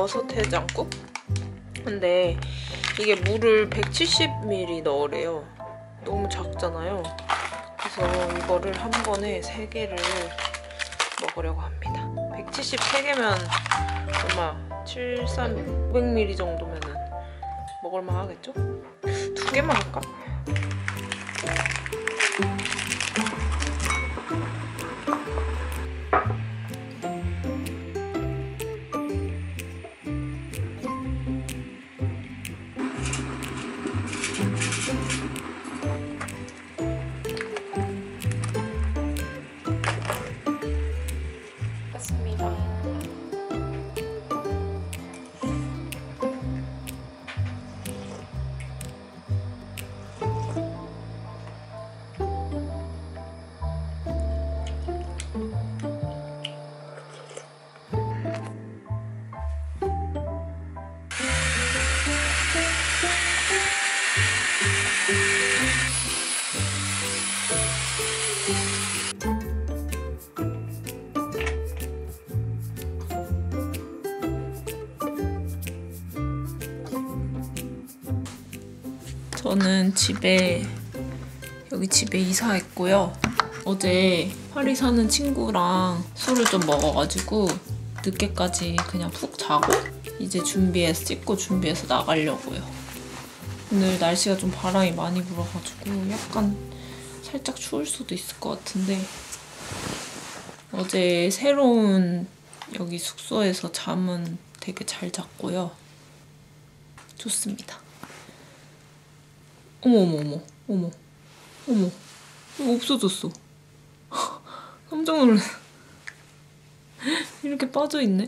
6해장국? 근데 이게 물을 170ml 넣으래요. 너무 작잖아요. 그래서 이거를 한 번에 3개를 먹으려고 합니다. 173개면 얼마? 500ml 정도면은 먹을만 하겠죠? 2개만 할까? 저는 여기 집에 이사했고요. 어제 파리 사는 친구랑 술을 좀 먹어가지고 늦게까지 그냥 푹 자고 이제 씻고 준비해서 나가려고요. 오늘 날씨가 좀 바람이 많이 불어가지고 약간 살짝 추울 수도 있을 것 같은데 어제 새로운 여기 숙소에서 잠은 되게 잘 잤고요. 좋습니다. 어머 이거 없어졌어. 깜짝 놀랐어. 이렇게 빠져있네.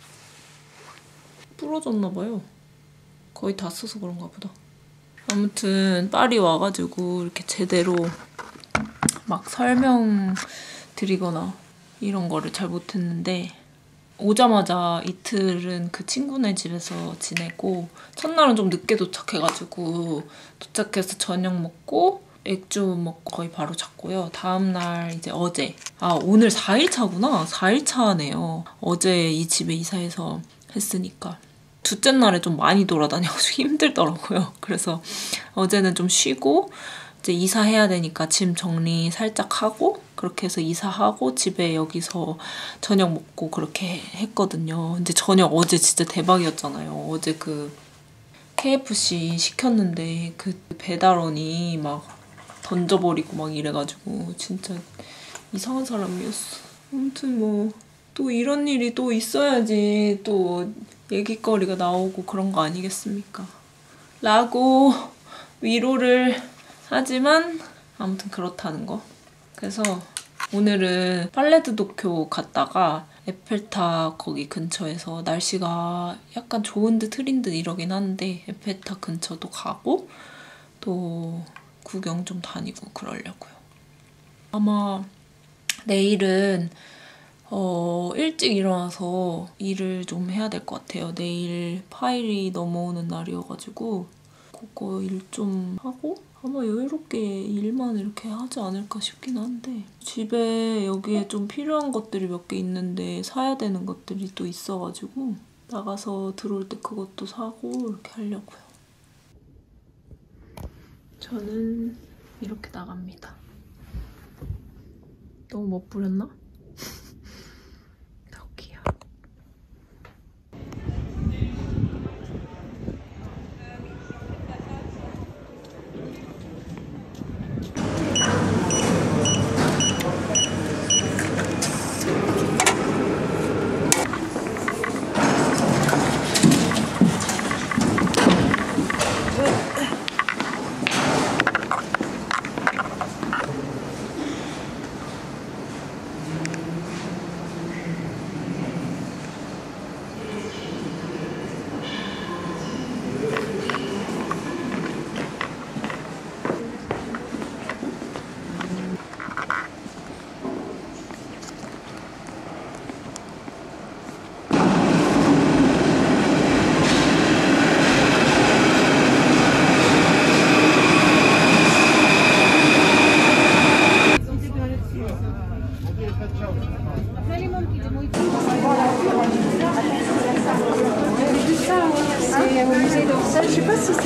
부러졌나봐요. 거의 다 써서 그런가 보다. 아무튼 파리 와가지고 이렇게 제대로 막 설명드리거나 이런 거를 잘 못했는데 오자마자 이틀은 그 친구네 집에서 지내고 첫날은 좀 늦게 도착해가지고 도착해서 저녁 먹고 액주 먹고 거의 바로 잤고요. 다음날 이제 어제 오늘 4일차구나. 4일차네요. 어제 이 집에 이사해서 했으니까 둘째 날에 좀 많이 돌아다녀가지고 힘들더라고요. 그래서 어제는 좀 쉬고 이제 이사해야 되니까 짐 정리 살짝 하고 그렇게 해서 이사하고 집에 여기서 저녁 먹고 그렇게 했거든요. 근데 저녁 어제 진짜 대박이었잖아요. 어제 그 KFC 시켰는데 그 배달원이 막 던져버리고 막 이래가지고 진짜 이상한 사람이었어. 아무튼 뭐 또 이런 일이 또 있어야지 또 얘기거리가 나오고 그런 거 아니겠습니까? 라고 위로를 하지만 아무튼 그렇다는 거. 그래서 오늘은 팔레드 도쿄 갔다가 에펠탑 거기 근처에서 날씨가 약간 좋은 듯 흐린 듯 이러긴 한데 에펠탑 근처도 가고 또 구경 좀 다니고 그러려고요. 아마 내일은 일찍 일어나서 일을 좀 해야 될 것 같아요. 내일 파일이 넘어오는 날이어가지고 그거 일 좀 하고 아마 여유롭게 일만 이렇게 하지 않을까 싶긴 한데 집에 여기에 좀 필요한 것들이 몇 개 있는데 사야 되는 것들이 또 있어가지고 나가서 들어올 때 그것도 사고 이렇게 하려고요. 저는 이렇게 나갑니다. 너무 멋부렸나? 덕이야.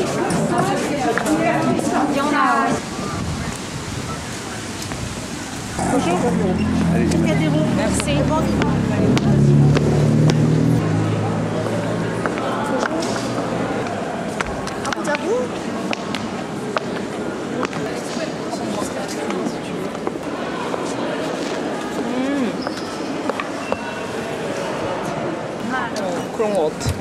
그런 거 같아.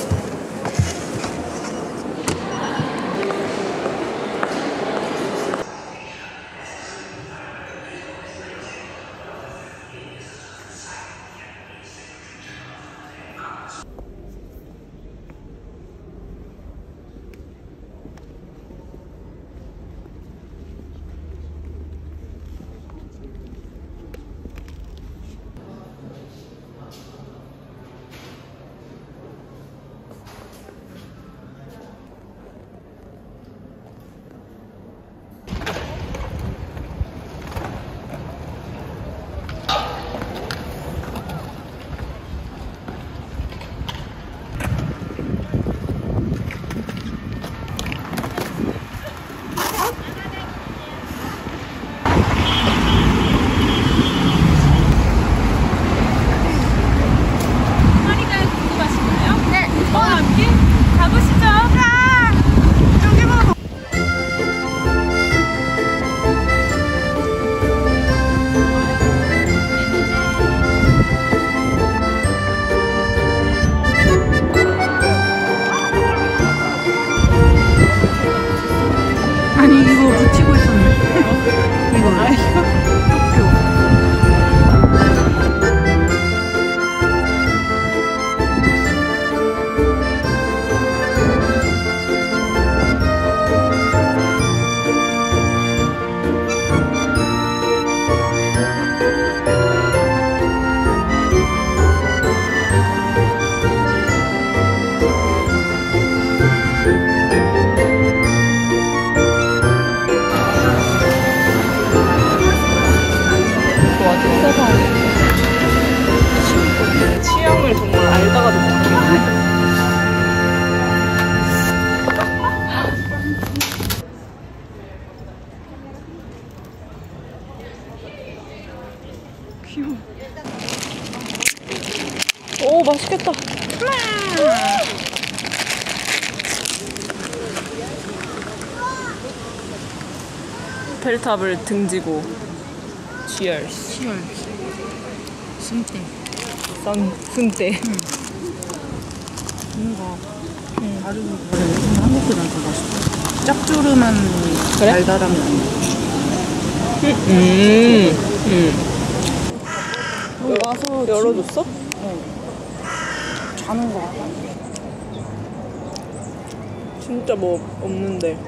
아니 이거 붙이고 있었네. 이거 취향을 정말 알다가 듣는 귀여워. 오, 맛있겠다. 벨탑을 등지고 치얼스. 승대. 승대. 뭔가 다른 한국보단 더 맛있어. 짭조름한 그래? 달달함이 아니야. 여기 와서 열어줬어? 자는 거 같아. 진짜 뭐 없는데.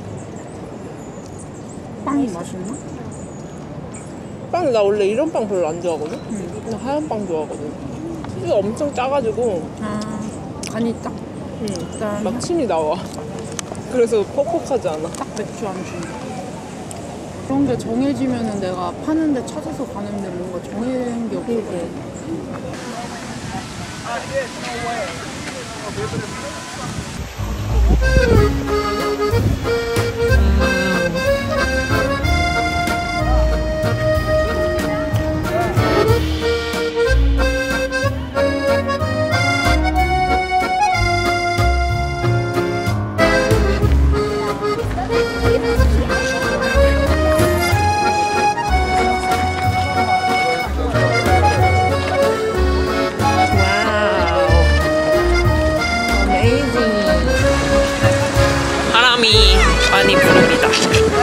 빵이 맛있나? 빵, 나 원래 이런 빵 별로 안 좋아하거든? 나 하얀 빵 좋아하거든. 치즈가 엄청 짜가지고, 간이 딱 막 침이 나와. 그래서 퍽퍽하지 않아. 딱 맥주 안주. 그런 게 정해지면은 내가 파는데 찾아서 가는데 뭔가 정해진 게 없고. 바람이 많이 부릅니다.